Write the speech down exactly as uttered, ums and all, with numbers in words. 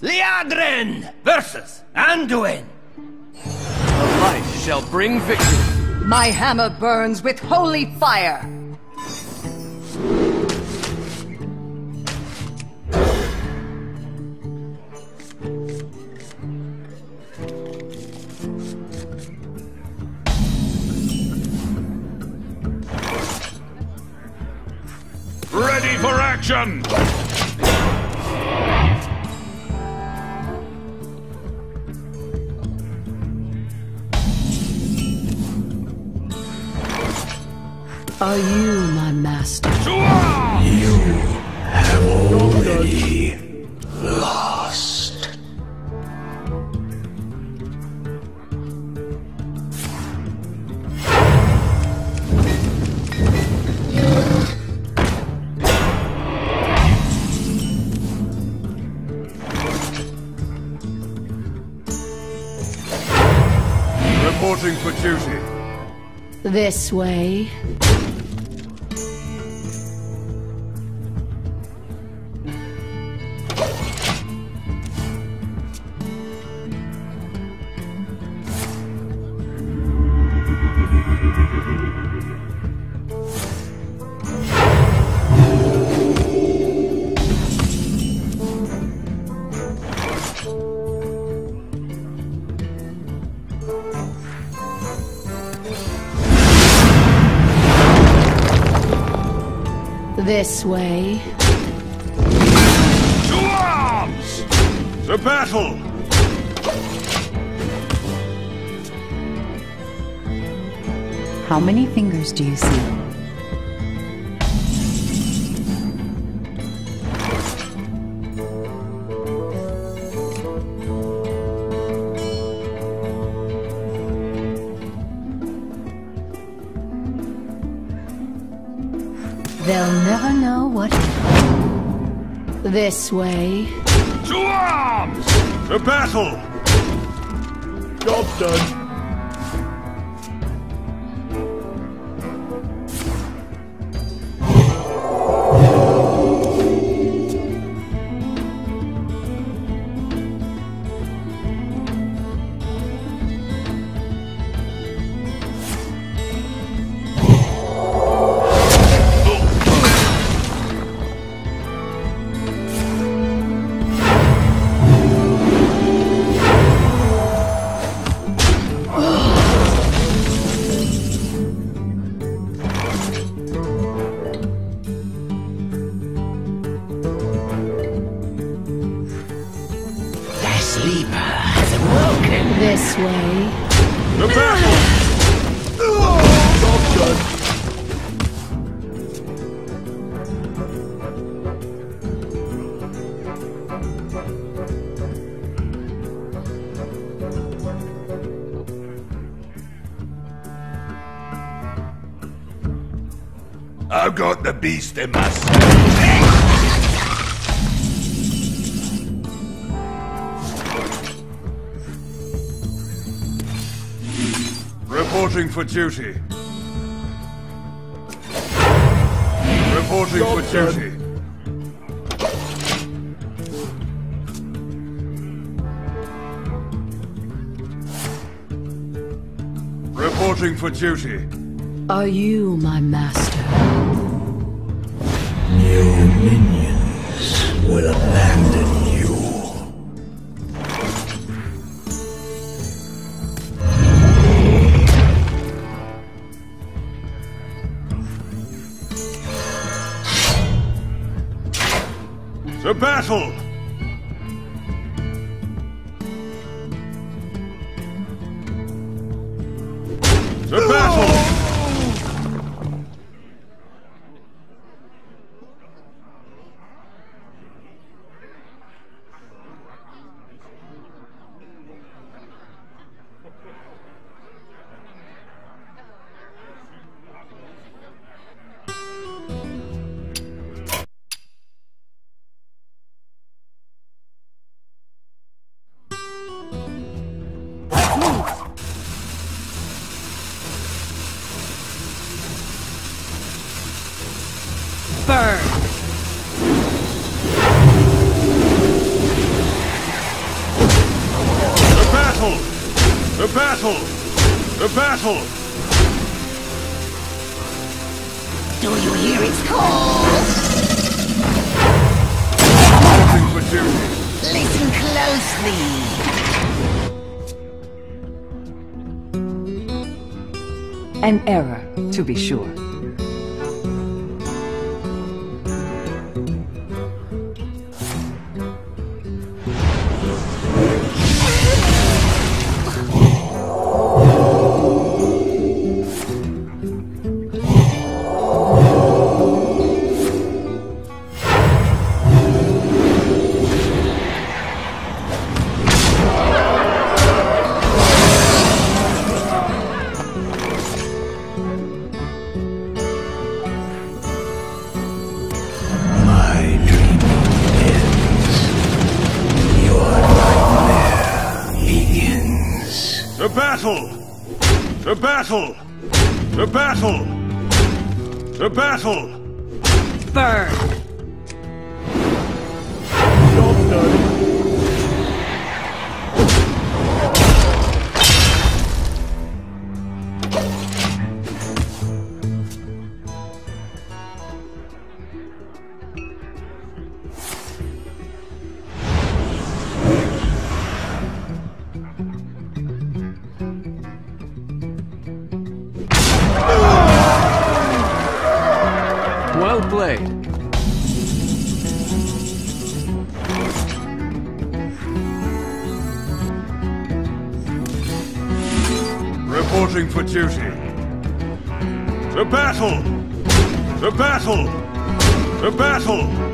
Liadrin versus Anduin. The light shall bring victory. My hammer burns with holy fire. Ready for action! Are you my master? You have already lost. Reporting for duty. This way. This way. To arms! To battle! How many fingers do you see? They'll never know what hit. This way. To arms! To battle! Job done. This way. The battle! Job done. I've got the beast in my stomach. Reporting for duty. Reporting for duty. Reporting for duty. Are you my master? Your minions will abandon you. To battle! To battle! battle! The battle! The battle! Do you hear its call? Reporting for duty. Listen closely. An error, to be sure. The battle! The battle! The battle! The battle! Burn! Job done. Well played. Reporting for duty. The battle! The battle! The battle!